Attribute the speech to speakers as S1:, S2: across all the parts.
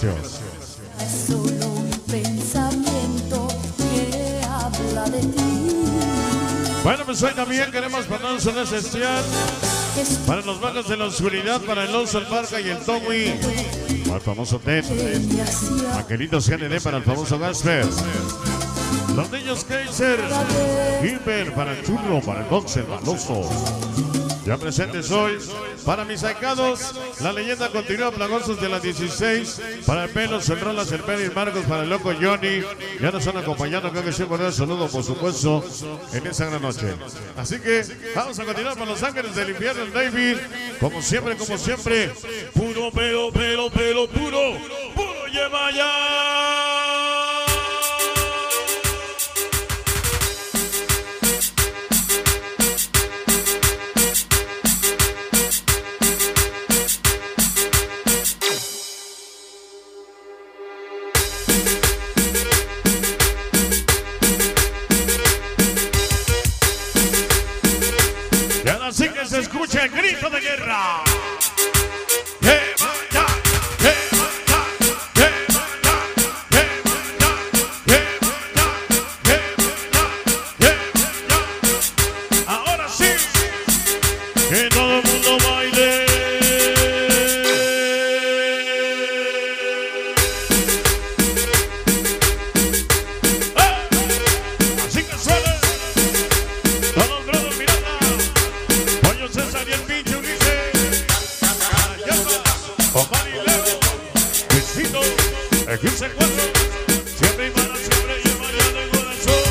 S1: Es solo un pensamiento que habla de ti.
S2: Bueno, pues hoy también queremos mandar un saludo especial para los magos de la oscuridad, para el Oso, el Barca y el Tommy, para el famoso Ted, Angelitos GND, para el famoso Gasper, los niños Kaiser, Gilbert, para el Churro, para el Boxer, Maloso. Ya presentes hoy, para mis ahijados, la leyenda continúa, Plagosos de las 16, para el Pelo, Cerrolas, el Peri, Marcos, para el Loco Johnny, ya nos están acompañando, creo que sí, por el saludo, por supuesto, en esa gran noche. Así que vamos a continuar con Los Ángeles del Infierno, el David, como siempre, puro pelo, puro lleva ya. Así que se escucha el grito de guerra. Ahora sí, que todo el mundo baile. Así que suele. Todos brothers mirando. César y el pinche Ulises, Omar y Leo, Luisito, el 15-4, siempre y para siempre lleva ya de corazón.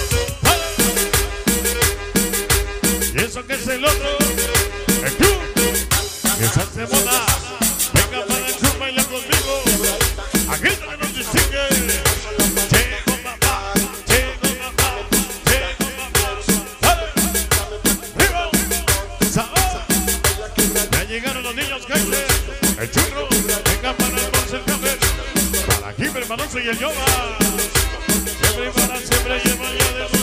S2: Y eso que es el otro, el club, que se hace moda. Venga para el club, baila conmigo, aquí es donde nos distingue. Llegaron los niños Kaiser, el Churro, venga para el Box, el Café, para Gilbert, Maloso y el Yoba. Siempre y para siempre lleva ya de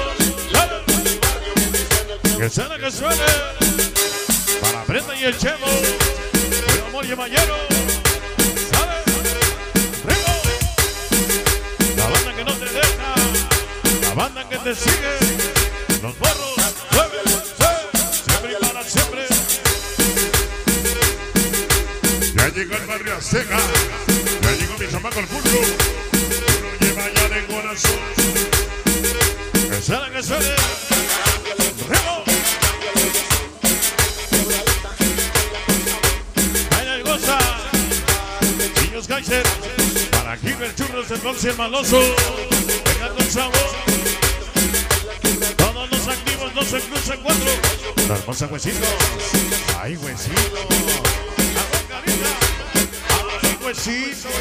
S2: corazón. Que suene, para Brenda y el Chelo, el Amor y el Mayero, ¿sabes? ¡Ritmo! La banda que no te deja, la banda que te sigue, los borros, siempre y para siempre. Ya llegó el barrio Azteca, ya llegó mi chamaco el Pulso, uno lleva ya de corazón. Que suene, ¡ritmo! Baila y goza, niños Kaiser, para Gilbert, Churros, el Box y el Maloso, venga con sabor. Todos los activos no se cruzan cuatro, la hermosa Huesito, ay Huesito. Huesito,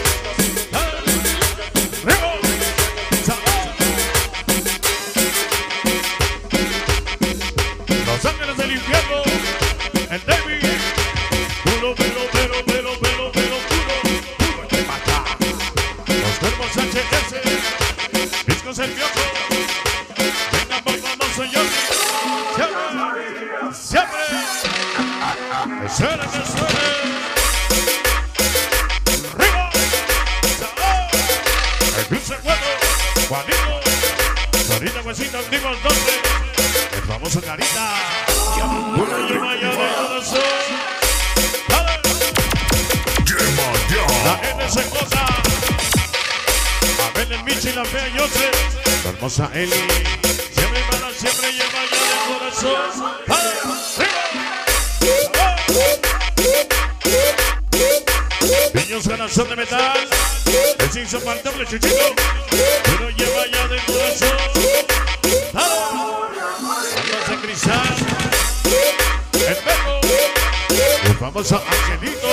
S2: Los Ángeles del Infierno, el David, puro puro te mata. Los Cuervos HS, discos el Piojo, venga por famoso Johnny, siempre, que suene. Juanito, Sorita, Huesito, activos 12, el famoso Carita, uno lleva ya de corazón. La NC Cosa, Abel, el Michi, la fea Yose, la hermosa Eli, siempre para siempre lleva ya de corazón. Niños Corazón de Metal, el insoportable Chuchito, uno lleva ya de corazón. Vamos a Cristal, el Beco, el famoso Angelito.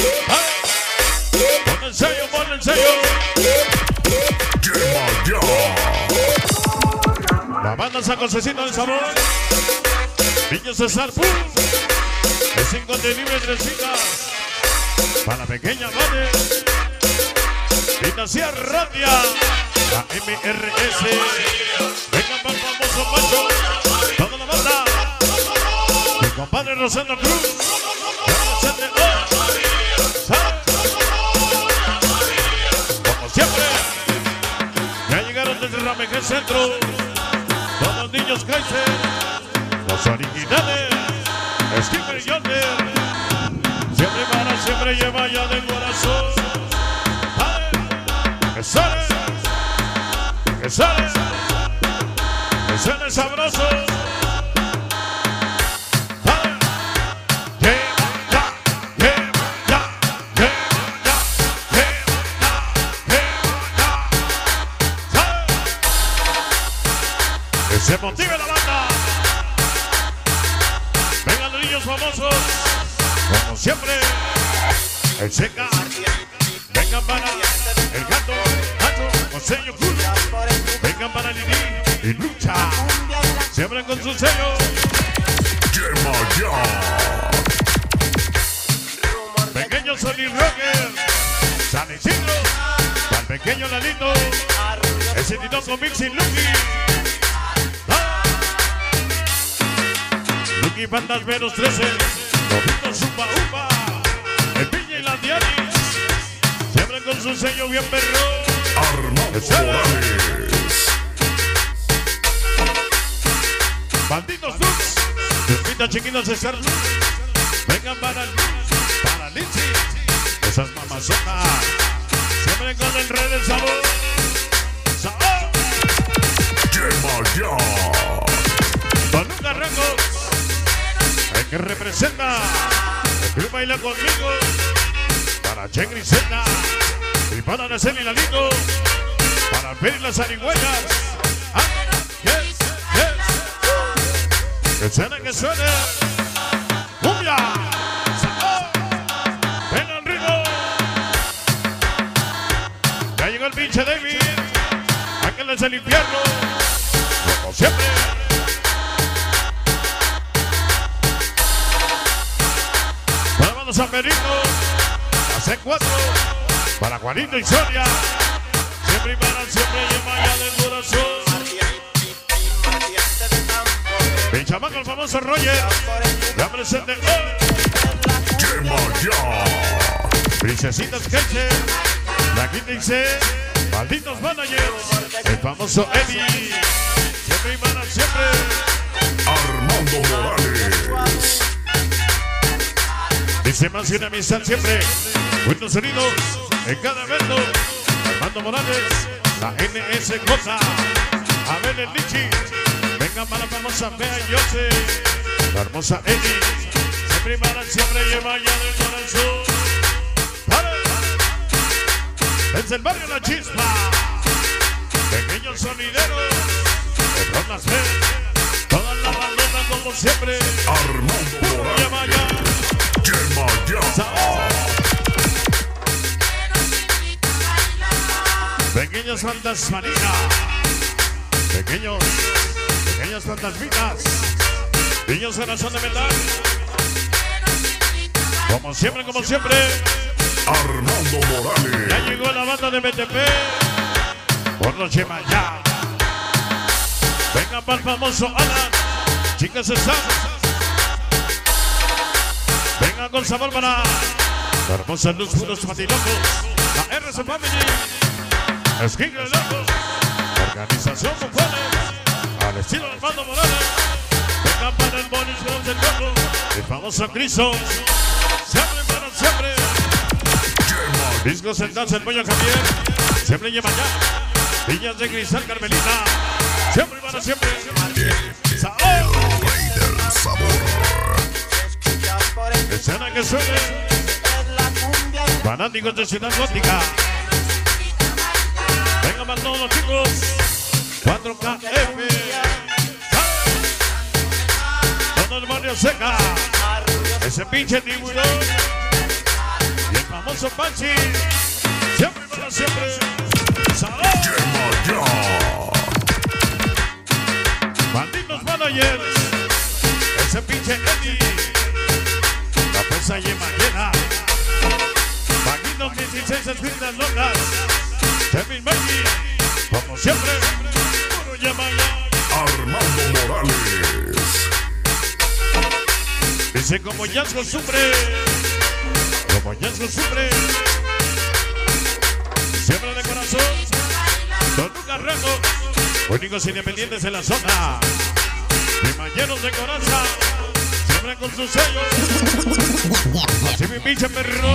S2: Pon el sello. La banda San Josecito del Sabor, Niños César Pum, es incontenible Trescitas, para la pequeña madre. Dinastía Ratia, la MRS, venga para el famoso Pancho, toda la banda, mi compadre Rosendo Cruz, como siempre. Ya llegaron desde Ramejé Centro. Todos los niños Kaiser. Los originales. Skipper y Yonder. Siempre para, siempre lleva ya del corazón. ¡Dale! ¡Que sale! ¡Que sale! ¡Que sale sabroso! Se motive la banda. Vengan los niños famosos. Como siempre. El Seca. Vengan para el gato. Con sello Cruz. Vengan para Lili y Lucha. Siempre con su sello. Pequeño Sony Rocker. San Isidro. Para el pequeño Lalito. Ese tito con Mixing Lucky. Lucky Bandas Veros 13, Lobito Zumba Upa, el Piña y la Dianis, siempre con su sello bien perro. Armando Morales. Banditos Lux, Lupita Chiquita César Luz, vengan para Lindsay, esas mamazonas, siempre con el rey del sabor. ¡Sabor! Toluca Records, el que representa el club Baila Conmigo, para Che Griseta y para Araceli Lalito, para Peri las Arigüeyas. Yes, yes. Que suene, cumbia, sabor, venga el ritmo. Ya llegó el pinche David, aquel es el infierno, como siempre. San Benito, la C4, para Juanito y Sonia, siempre y para siempre lleva ya del corazón. Mi chamaco el famoso Roger, ya presente hoy. Princesitas Keche, la quinta y C, malditos managers, el famoso Eddie, siempre y para siempre. Armando Morales. Dice más y una amistad siempre. Buenos sonidos en cada evento. Armando Morales, la NSJ. Abel el Lichi. Vengan para la famosa Bea y Yose. La hermosa Eddie. Siempre y para siempre lleva ya del corazón. ¡Para! Desde el barrio La Chispa. Pequeños sonideros. De Bromas B. Todas las bandotas como siempre. Armando Morales. Lleva ya. Pequeños fantasmanitas, pequeñas fantasmitas, niños corazón de metal, como siempre, Armando Morales. Ya llegó la banda de BTP, por los Chemayá. Vengan para el famoso Alan, chicas están. Vengan con sabor para la hermosa luz, puros patilocos, la RC Family, Skin Locos, Organización Bufones, al estilo de Armando Morales. Vengan para el Bonis Girls del Coco, el famoso Criso, siempre para siempre. Discos sentados el pollo Javier, siempre lleva ya. Villas de Cristal Carmelita, siempre para siempre. ¡Sabor!
S3: El rey del sabor.
S2: Escena que suene. Fanáticos de Ciudad Gótica. Vengan para todos los chicos. 4KF. Todo el barrio Seca. Ese pinche tiburón. Y el famoso Panchi. Siempre para siempre. ¡Sabor! Banditos managers. Ese pinche Eddie. La pesa yema llena. Banditos 16 escritas locas. Kevin Maggi. Como siempre. Puro yema ya.
S3: Armando Morales.
S2: Dice como Yasco sufre. Como Yasco sufre. Siempre de corazón. Únicos independientes en la zona. Primayeros de Coraza. Siempre con sus sellos. Así mi pinche perro.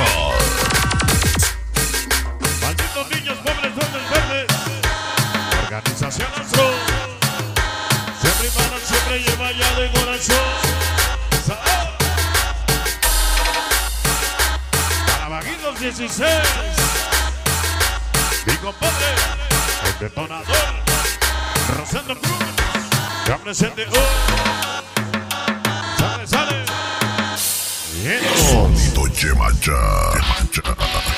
S2: Malditos niños, pobres, duendes verdes. Organización Astro. Siempre para siempre lleva ya de corazón. Para Vaguitos 16. Mi compadre, el detonador. Rosendo Cruz. Ya presente hoy. Sale. Bien.
S3: Sonido Yemacha.